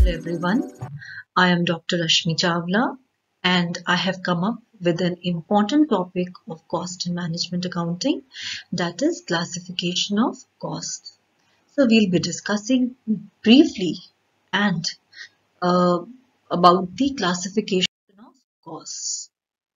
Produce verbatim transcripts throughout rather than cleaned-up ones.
Hello everyone, I am Doctor Rashmi Chawla and I have come up with an important topic of cost and management accounting, that is classification of costs. So we'll be discussing briefly and uh, about the classification of costs.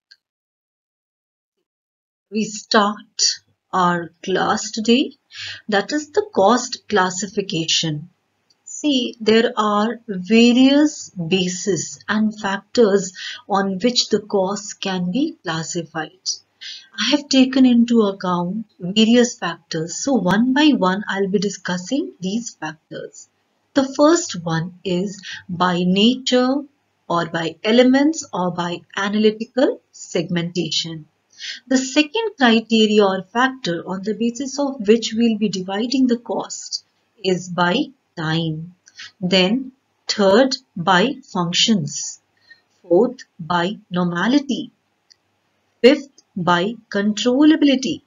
We start our class today, that is the cost classification. See, there are various bases and factors on which the costs can be classified. I have taken into account various factors. So one by one, I'll be discussing these factors. The first one is by nature or by elements or by analytical segmentation. The second criteria or factor on the basis of which we'll be dividing the cost is by time. Then third by functions. Fourth by normality. Fifth by controllability.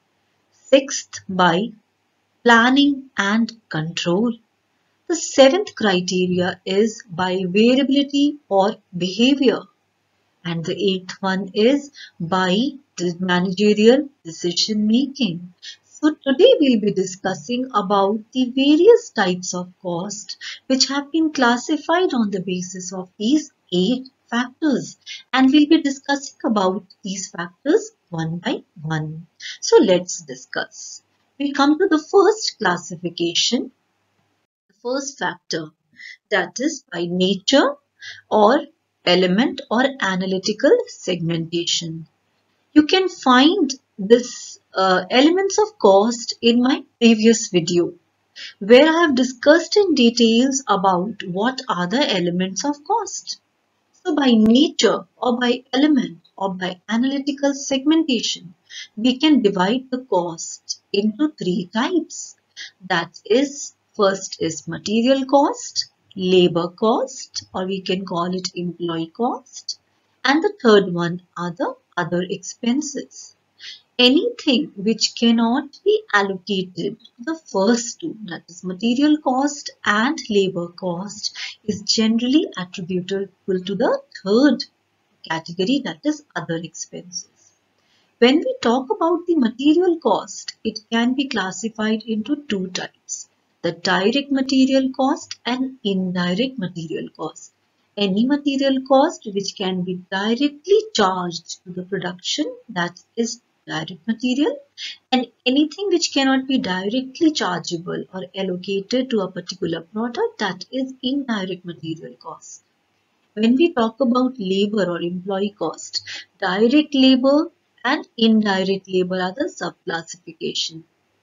Sixth by planning and control. The seventh criteria is by variability or behavior. And the eighth one is by managerial decision making. So today we'll be discussing about the various types of cost which have been classified on the basis of these eight factors, and we'll be discussing about these factors one by one. So let's discuss. We come to the first classification, the first factor, that is by nature or element or analytical segmentation. You can find this uh, elements of cost in my previous video, where I have discussed in details about what are the elements of cost. So by nature or by element or by analytical segmentation, we can divide the cost into three types. That is, first is material cost, labor cost, or we can call it employee cost, and the third one are the other expenses. Anything which cannot be allocated to the first two, that is material cost and labor cost, is generally attributable to the third category, that is other expenses. When we talk about the material cost, it can be classified into two types, the direct material cost and indirect material cost. Any material cost which can be directly charged to the production, that is direct material, and anything which cannot be directly chargeable or allocated to a particular product, that is indirect material cost. When we talk about labor or employee cost, direct labor and indirect labor are the subclassification.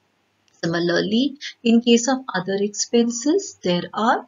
Similarly, in case of other expenses, there are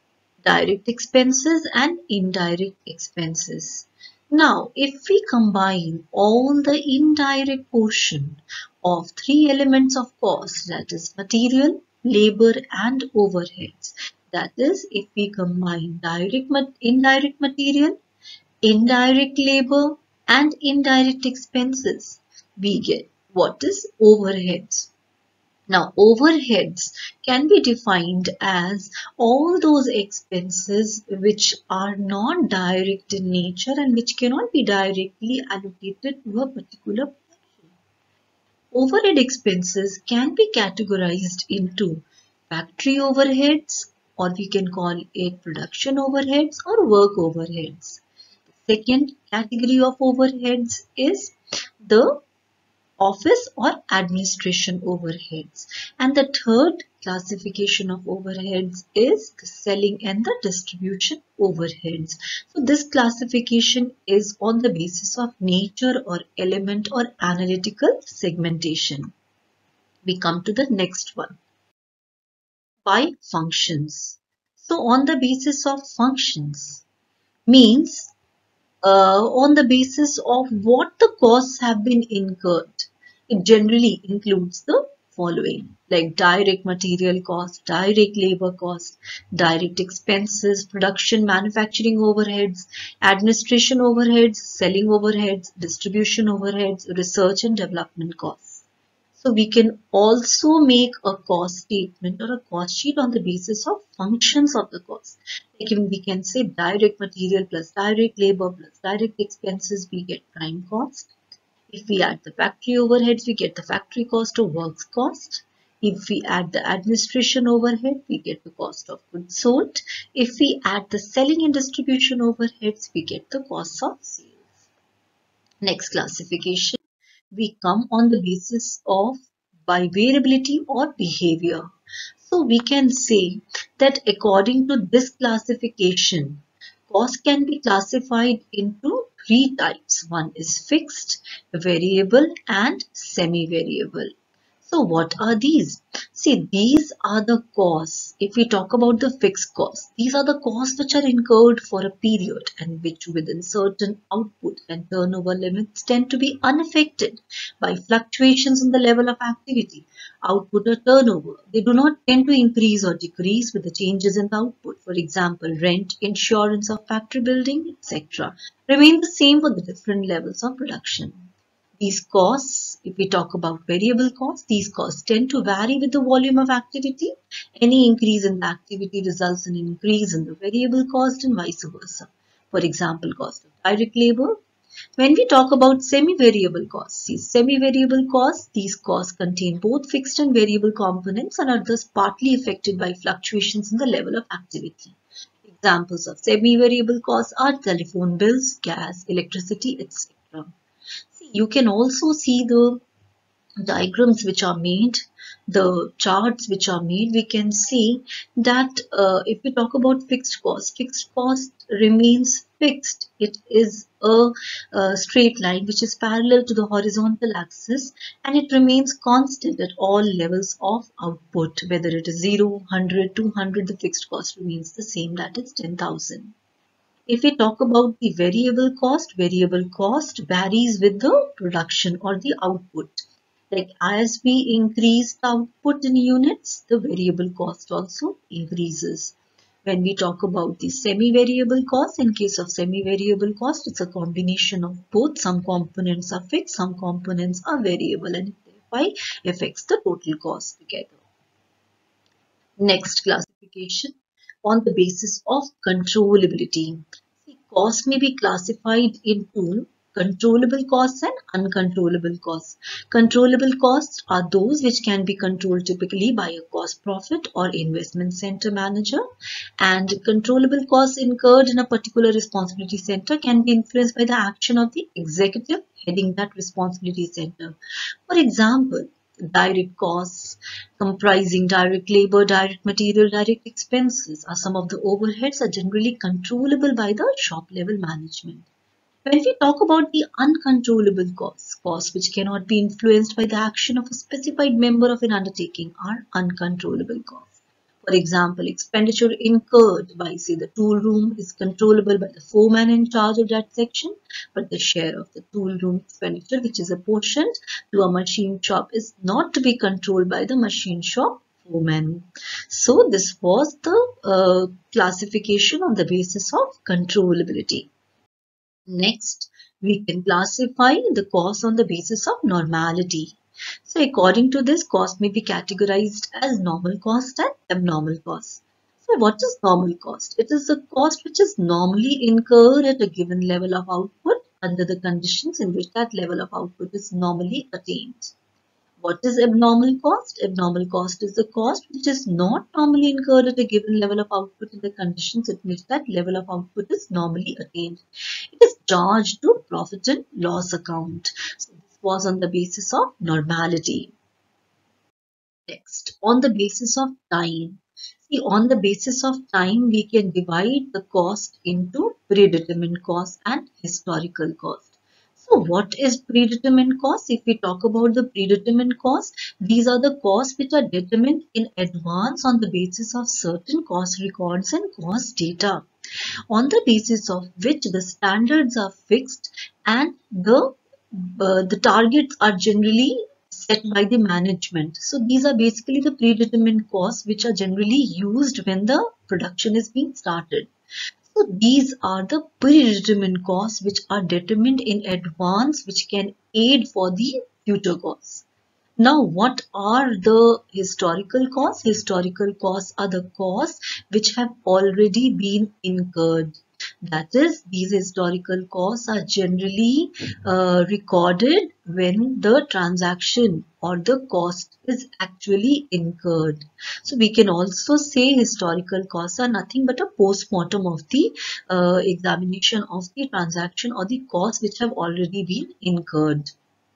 direct expenses and indirect expenses. Now, if we combine all the indirect portion of three elements of cost, that is material, labor and overheads, that is, if we combine direct, indirect material, indirect labor and indirect expenses, we get what is overheads. Now, overheads can be defined as all those expenses which are not direct in nature and which cannot be directly allocated to a particular production. Overhead expenses can be categorized into factory overheads, or we can call it production overheads or work overheads. The second category of overheads is the office or administration overheads, and the third classification of overheads is the selling and the distribution overheads. So this classification is on the basis of nature or element or analytical segmentation. We come to the next one, by functions. So on the basis of functions means uh, on the basis of what the costs have been incurred. It generally includes the following, like direct material cost, direct labor cost, direct expenses, production manufacturing overheads, administration overheads, selling overheads, distribution overheads, research and development costs. So we can also make a cost statement or a cost sheet on the basis of functions of the cost. Like we can say direct material plus direct labor plus direct expenses, we get prime cost. If we add the factory overheads, we get the factory cost or works cost. If we add the administration overhead, we get the cost of goods sold. If we add the selling and distribution overheads, we get the cost of sales. Next classification, we come on the basis of by variability or behavior. So we can say that according to this classification, cost can be classified into three types. One is fixed, variable and semi-variable. So what are these? See, these are the costs. If we talk about the fixed costs, these are the costs which are incurred for a period and which within certain output and turnover limits tend to be unaffected by fluctuations in the level of activity, output or turnover. They do not tend to increase or decrease with the changes in the output. For example, rent, insurance of factory building, et cetera remain the same for the different levels of production. These costs, if we talk about variable costs, these costs tend to vary with the volume of activity. Any increase in the activity results in an increase in the variable cost and vice versa. For example, cost of direct labor. When we talk about semi-variable costs, see, semi-variable costs, these costs contain both fixed and variable components and are thus partly affected by fluctuations in the level of activity. Examples of semi-variable costs are telephone bills, gas, electricity, et cetera. You can also see the diagrams which are made, the charts which are made. We can see that uh, if we talk about fixed cost, fixed cost remains fixed. It is a, a straight line which is parallel to the horizontal axis and it remains constant at all levels of output. Whether it is zero, one hundred, two hundred, the fixed cost remains the same, that is ten thousand. If we talk about the variable cost, variable cost varies with the production or the output. Like as we increase the output in units, the variable cost also increases. When we talk about the semi-variable cost, in case of semi-variable cost, it's a combination of both. Some components are fixed, some components are variable and it thereby affects the total cost together. Next classification, on the basis of controllability. See, costs may be classified into controllable costs and uncontrollable costs. Controllable costs are those which can be controlled typically by a cost profit or investment center manager, and controllable costs incurred in a particular responsibility center can be influenced by the action of the executive heading that responsibility center. For example, direct costs comprising direct labor, direct material, direct expenses are some of the overheads are generally controllable by the shop level management. When we talk about the uncontrollable costs, costs which cannot be influenced by the action of a specified member of an undertaking are uncontrollable costs. For example, expenditure incurred by, say, the tool room is controllable by the foreman in charge of that section, but the share of the tool room expenditure, which is apportioned to a machine shop, is not to be controlled by the machine shop foreman. So this was the uh, classification on the basis of controllability. Next, we can classify the cost on the basis of normality. So according to this, cost may be categorized as normal cost and abnormal cost. So what is normal cost? It is the cost which is normally incurred at a given level of output under the conditions in which that level of output is normally attained. What is abnormal cost? Abnormal cost is the cost which is not normally incurred at a given level of output in the conditions in which that level of output is normally attained. It is charged to profit and loss account. So this was on the basis of normality. Next, on the basis of time. See, on the basis of time, we can divide the cost into predetermined cost and historical cost. So what is predetermined cost? If we talk about the predetermined cost, these are the costs which are determined in advance on the basis of certain cost records and cost data, on the basis of which the standards are fixed and the uh, the targets are generally set by the management. So these are basically the predetermined costs which are generally used when the production is being started. So these are the predetermined costs which are determined in advance, which can aid for the future costs. Now, what are the historical costs? Historical costs are the costs which have already been incurred. That is, these historical costs are generally uh, recorded when the transaction or the cost is actually incurred. So we can also say historical costs are nothing but a post-mortem of the uh, examination of the transaction or the costs which have already been incurred.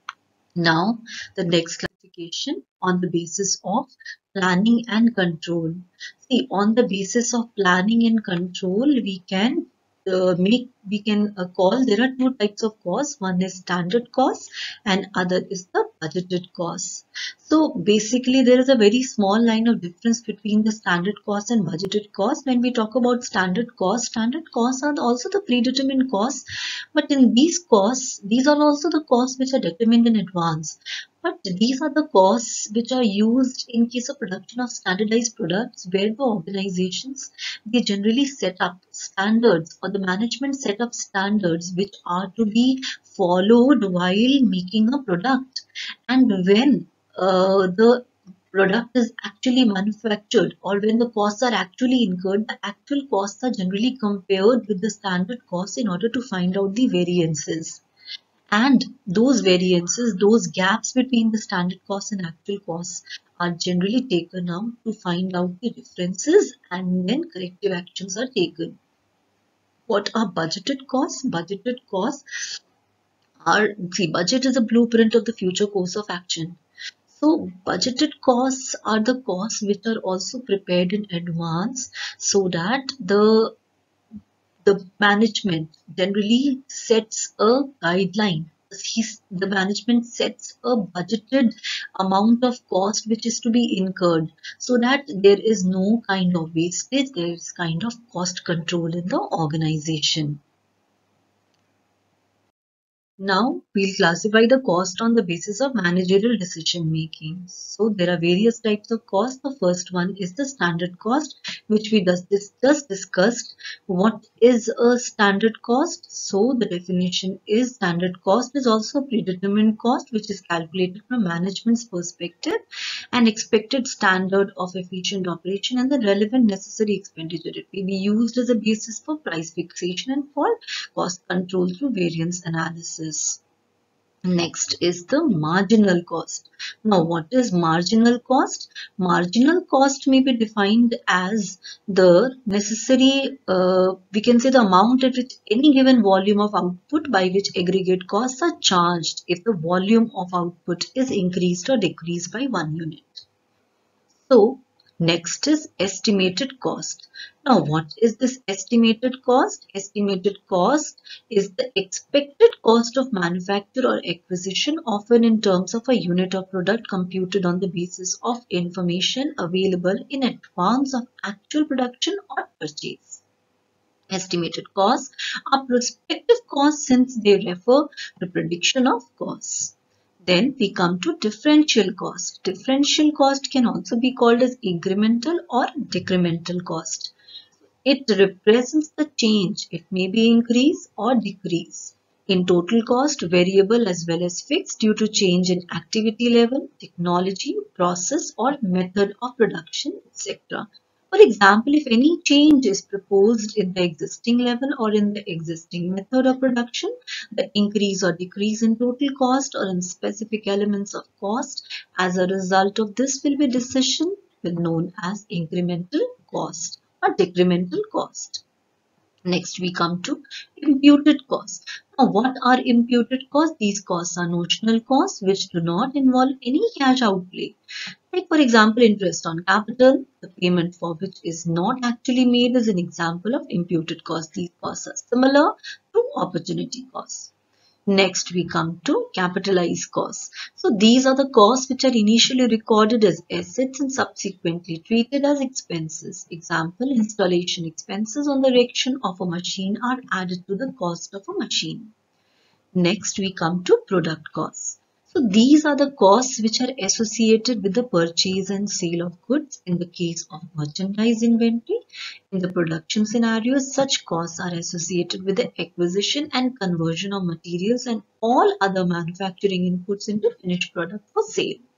Now, the next classification on the basis of planning and control. See, on the basis of planning and control, we can uh, make we can uh, call there are two types of costs. One is standard cost and other is the budgeted cost. So basically, there is a very small line of difference between the standard cost and budgeted cost. When we talk about standard cost, standard costs are also the predetermined costs, but in these costs, these are also the costs which are determined in advance. But these are the costs which are used in case of production of standardized products, where the organizations, they generally set up standards, or the management set up standards which are to be followed while making a product. And when uh, the product is actually manufactured, or when the costs are actually incurred, the actual costs are generally compared with the standard costs in order to find out the variances. And those variances, those gaps between the standard costs and actual costs are generally taken out to find out the differences, and then corrective actions are taken. What are budgeted costs? Budgeted costs are, see, budget is a blueprint of the future course of action. So budgeted costs are the costs which are also prepared in advance, so that the the management generally sets a guideline. He's, the management sets a budgeted amount of cost which is to be incurred, so that there is no kind of wastage, there is kind of cost control in the organization. Now, we'll classify the cost on the basis of managerial decision making. So, there are various types of cost. The first one is the standard cost, which we just, just discussed. What is a standard cost? So, the definition is standard cost is also a predetermined cost which is calculated from management's perspective, an expected standard of efficient operation, and the relevant necessary expenditure. It may be used as a basis for price fixation and for cost control through variance analysis. Next is the marginal cost. Now, what is marginal cost? Marginal cost may be defined as the necessary, uh, we can say the amount at which any given volume of output by which aggregate costs are charged if the volume of output is increased or decreased by one unit. So, next is estimated cost. Now, what is this estimated cost? Estimated cost is the expected cost of manufacture or acquisition, often in terms of a unit of product computed on the basis of information available in advance of actual production or purchase. Estimated costs are prospective costs since they refer to prediction of costs. Then we come to differential cost. Differential cost can also be called as incremental or decremental cost. It represents the change. It may be increase or decrease in total cost, variable as well as fixed, due to change in activity level, technology, process or method of production, et cetera. For example, if any change is proposed in the existing level or in the existing method of production, the increase or decrease in total cost or in specific elements of cost as a result of this will be decision known as incremental cost or decremental cost. Next, we come to imputed costs. Now, what are imputed costs? These costs are notional costs which do not involve any cash outlay. Like, for example, interest on capital, the payment for which is not actually made, is an example of imputed costs. These costs are similar to opportunity costs. Next, we come to capitalized costs. So, these are the costs which are initially recorded as assets and subsequently treated as expenses. Example, installation expenses on the erection of a machine are added to the cost of a machine. Next, we come to product costs. So, these are the costs which are associated with the purchase and sale of goods in the case of merchandise inventory. In the production scenario, such costs are associated with the acquisition and conversion of materials and all other manufacturing inputs into finished product for sale.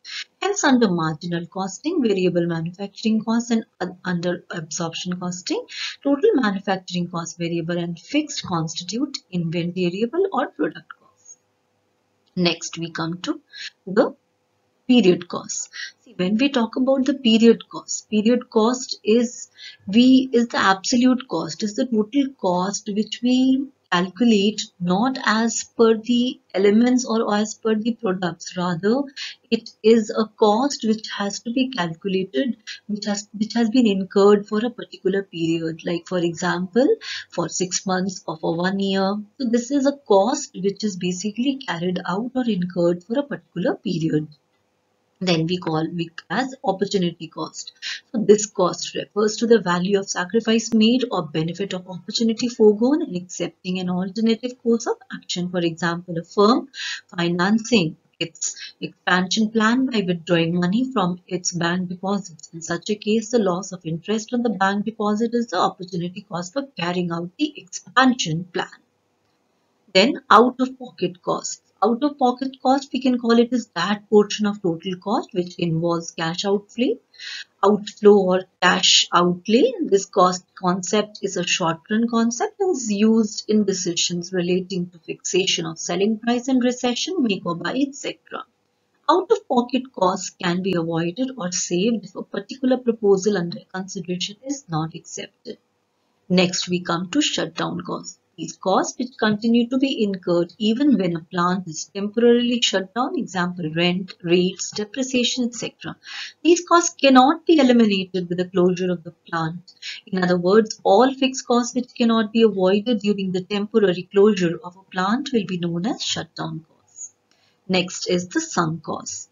Hence, under marginal costing, variable manufacturing costs, and under absorption costing, total manufacturing cost, variable and fixed, constitute invariable or product costs. Next, we come to the period cost. See, when we talk about the period cost, period cost is we is the absolute cost, is the total cost which we calculate not as per the elements or as per the products. Rather, it is a cost which has to be calculated, which has which has been incurred for a particular period. Like for example, for six months or for one year. So this is a cost which is basically carried out or incurred for a particular period. Then we call it as opportunity cost. So this cost refers to the value of sacrifice made or benefit of opportunity foregone in accepting an alternative course of action. For example, a firm financing its expansion plan by withdrawing money from its bank deposits. In such a case, the loss of interest on the bank deposit is the opportunity cost for carrying out the expansion plan. Then out-of-pocket costs. Out-of-pocket cost, we can call it as that portion of total cost which involves cash outlay, outflow or cash outlay. This cost concept is a short-run concept and is used in decisions relating to fixation of selling price and recession, make or buy, et cetera. Out-of-pocket costs can be avoided or saved if a particular proposal under consideration is not accepted. Next, we come to shutdown costs. These costs which continue to be incurred even when a plant is temporarily shut down, example rent, rates, depreciation, et cetera. These costs cannot be eliminated with the closure of the plant. In other words, all fixed costs which cannot be avoided during the temporary closure of a plant will be known as shutdown costs. Next is the sunk costs.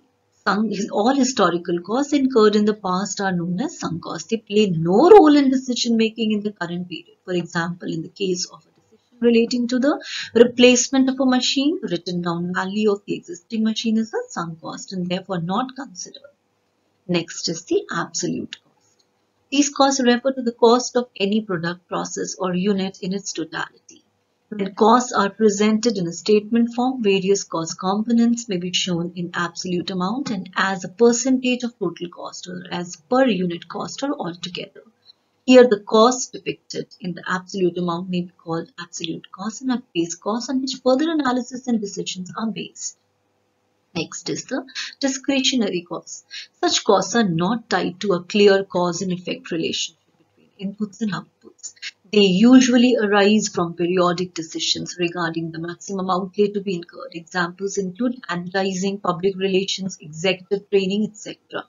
All historical costs incurred in the past are known as sunk costs. They play no role in decision making in the current period. For example, in the case of a decision relating to the replacement of a machine, the written down value of the existing machine is a sunk cost and therefore not considered. Next is the absolute cost. These costs refer to the cost of any product, process or unit in its totality. When costs are presented in a statement form, various cost components may be shown in absolute amount and as a percentage of total cost or as per unit cost or altogether. Here the cost depicted in the absolute amount may be called absolute cost and a base cost on which further analysis and decisions are based. Next is the discretionary costs. Such costs are not tied to a clear cause and effect relationship between inputs and outputs. They usually arise from periodic decisions regarding the maximum outlay to be incurred. Examples include advertising, public relations, executive training, et cetera.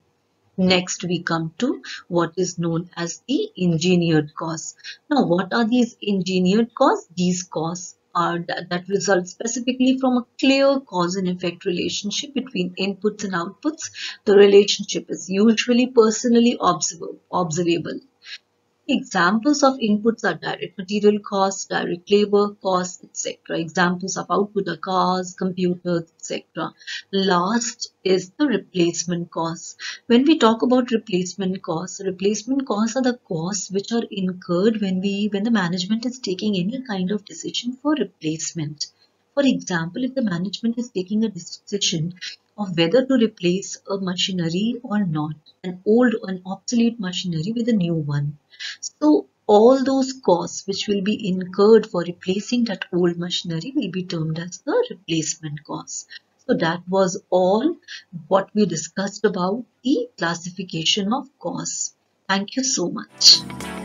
Next, we come to what is known as the engineered costs. Now, what are these engineered costs? These costs are that, that result specifically from a clear cause and effect relationship between inputs and outputs. The relationship is usually personally observable. observable. Examples of inputs are direct material costs, direct labor costs, et cetera. Examples of output are cars, computers, et cetera. Last is the replacement costs. When we talk about replacement costs, replacement costs are the costs which are incurred when we when the management is taking any kind of decision for replacement. For example, if the management is taking a decision of whether to replace a machinery or not, an old and obsolete machinery with a new one. So all those costs which will be incurred for replacing that old machinery will be termed as the replacement costs. So that was all what we discussed about the classification of costs. Thank you so much.